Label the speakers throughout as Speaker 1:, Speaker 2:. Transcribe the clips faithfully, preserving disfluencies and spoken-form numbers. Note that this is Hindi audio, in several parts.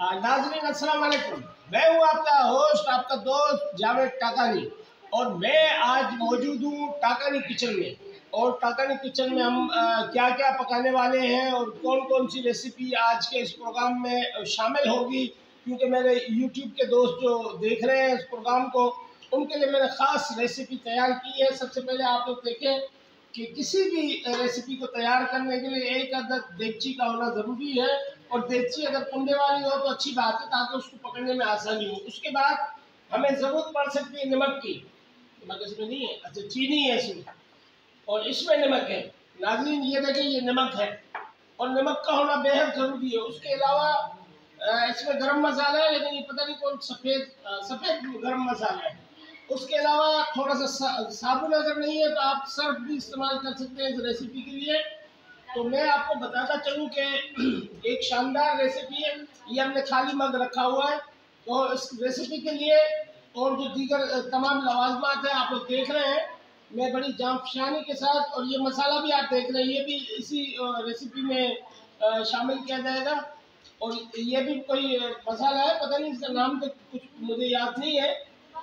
Speaker 1: नाज़रीन अस्सलाम वालेकुम। मैं हूँ आपका होस्ट, आपका दोस्त जावेद टाकानी, और मैं आज मौजूद हूँ टाकानी किचन में। और टाकानी किचन में हम आ, क्या क्या पकाने वाले हैं और कौन कौन सी रेसिपी आज के इस प्रोग्राम में शामिल होगी, क्योंकि मेरे यूट्यूब के दोस्त जो देख रहे हैं इस प्रोग्राम को, उनके लिए मैंने ख़ास रेसिपी तैयार की है। सबसे पहले आप लोग देखें कि किसी भी रेसिपी को तैयार करने के लिए एक अदद देगची का होना ज़रूरी है, और देगची अगर कुंडे वाली हो तो अच्छी बात है ताकि उसको पकड़ने में आसानी हो। उसके बाद हमें ज़रूरत पड़ सकती है नमक की। नमक इसमें नहीं है, अच्छा चीनी है इसमें, और इसमें नमक है। नाज़रीन ये देखें, ये नमक है और नमक का होना बेहद ज़रूरी है। उसके अलावा इसमें गरम मसाला है, लेकिन ये पता नहीं कौन सफ़ेद सफ़ेद गरम मसाला है। उसके अलावा थोड़ा सा साबुन अगर नहीं है तो आप सर्फ भी इस्तेमाल कर सकते हैं इस रेसिपी के लिए। तो मैं आपको बताता चलूँ कि एक शानदार रेसिपी है। ये हमने खाली मग रखा हुआ है, तो इस रेसिपी के लिए और जो दीगर तमाम लवाजमात हैं आप लोग देख रहे हैं, मैं बड़ी जांफशानी के साथ, और ये मसाला भी आप देख रहे हैं, ये भी इसी रेसिपी में शामिल किया जाएगा। और ये भी कोई मसाला है, पता नहीं इसका नाम तो कुछ मुझे याद नहीं है।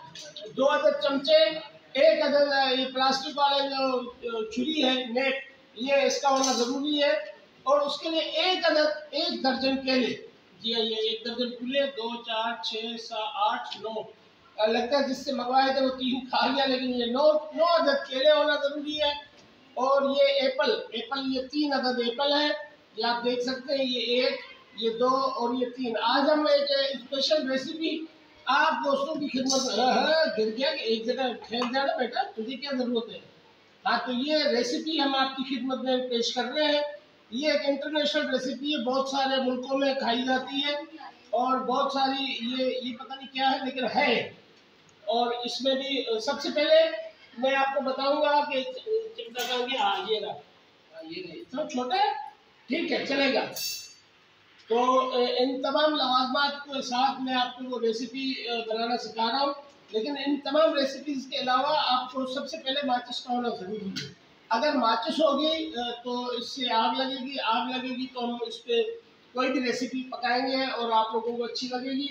Speaker 1: दो अदद चमचे, एक अदद ये प्लास्टिक वाले जो छुरी है नेट, ये इसका होना ज़रूरी है। और उसके लिए एक अदद एक दर्जन केले, जी हाँ, ये एक दर्जन केले, दो चार छः सात आठ नौ, लगता है जिससे मंगवाए थे वो तीन खा लिया, लेकिन ये नौ नौ अदद केले होना ज़रूरी है। और ये एप्पल एप्पल ये तीन अदद एप्पल है, ये आप देख सकते हैं, ये एक, ये दो और ये तीन। आज हम एक स्पेशल रेसिपी आप दोस्तों की खिदमत में, गिर गया कि एक जगह ठहर जाना बेटा, तुझे क्या ज़रूरत है। हाँ, तो ये रेसिपी हम आपकी खिदमत में पेश कर रहे हैं। ये एक इंटरनेशनल रेसिपी है, बहुत सारे मुल्कों में खाई जाती है, और बहुत सारी ये ये पता नहीं क्या है लेकिन है। और इसमें भी सबसे पहले मैं आपको बताऊंगा कि चिमटा का गया, हाँ ये रहा, हाँ ये रही, सब छोटा है, ठीक है चलेगा। तो इन तमाम लवाजमात के साथ मैं आपको वो रेसिपी बनाना सिखा रहा हूँ, लेकिन इन तमाम रेसिपीज़ के अलावा आपको सबसे पहले माचिस का होना ज़रूरी है। अगर माचिस होगी तो इससे आग लगेगी, आग लगेगी तो हम इस पर कोई भी रेसिपी पकाएंगे और आप लोगों को अच्छी लगेगी।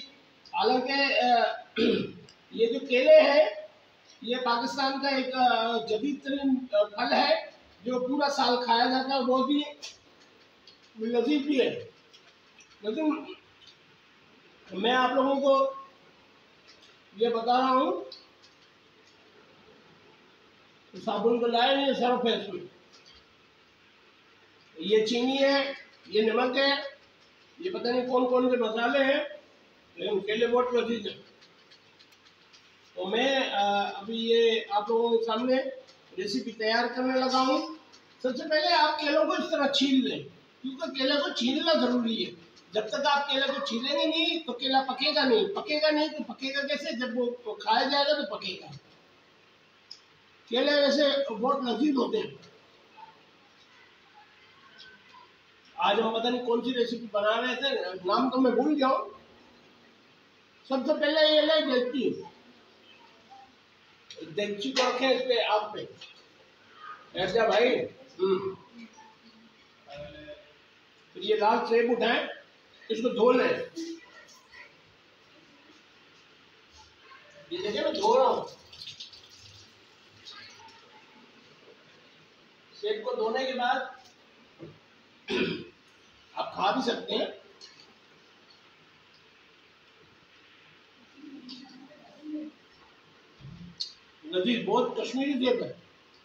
Speaker 1: हालांकि ये जो केले हैं, ये पाकिस्तान का एक जदीद तरीन फल है जो पूरा साल खाया जाता है, बहुत ही लजीज भी है। लेकिन मैं आप लोगों को ये बता रहा हूँ, तो साबुन को लाए नहीं, सर्फ है इसमें, ये चीनी है, ये नमक है, ये पता नहीं कौन कौन से मसाले हैं, लेकिन केले बहुत लजीज है। तो मैं आ, अभी ये आप लोगों के सामने रेसिपी तैयार करने लगा हूँ। सबसे पहले आप केलों को इस तरह छील लें, क्योंकि केले को छीलना ज़रूरी है। जब तक आप केले को छीलेंगे नहीं तो केला पकेगा नहीं, पकेगा नहीं तो पकेगा कैसे, जब वो खाया जाएगा तो पकेगा। केले वैसे बहुत लजीज होते हैं। आज हम पता नहीं कौन सी रेसिपी बना रहे थे, नाम तो मैं भूल गया हूँ। सबसे पहले ये ले देगची, देगची को रखें इस पे, आग पे ऐसा भाई। हम्म फिर ये लाल सेब उठाएं, इसको धो लें। ये देखिए मैं धो रहा हूँ। सेब को धोने के बाद आप खा भी सकते हैं। लजीज, बहुत कश्मीरी सेब है।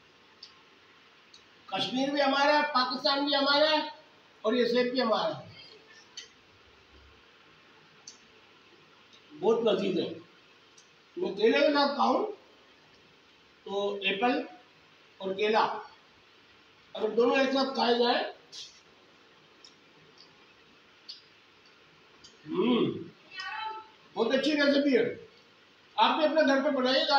Speaker 1: कश्मीर भी हमारा है, पाकिस्तान भी हमारा है, और ये सेब भी हमारा है, बहुत लजीज है। मैं केले के साथ खाऊं तो एप्पल और केला अगर दोनों एक साथ खाए जाए, हम्म बहुत अच्छी रेसिपी है। आप भी अपने घर पे बनाइएगा,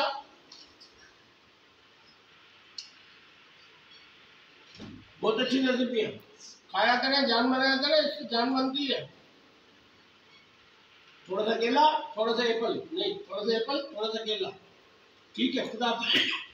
Speaker 1: बहुत अच्छी रेसिपी है। खाया करें, जान बनाया करें, इससे जान बनती है। थोड़ा सा केला, थोड़ा सा एप्पल, नहीं थोड़ा सा एप्पल, थोड़ा सा केला, ठीक है। खुदा हाफ़िज़।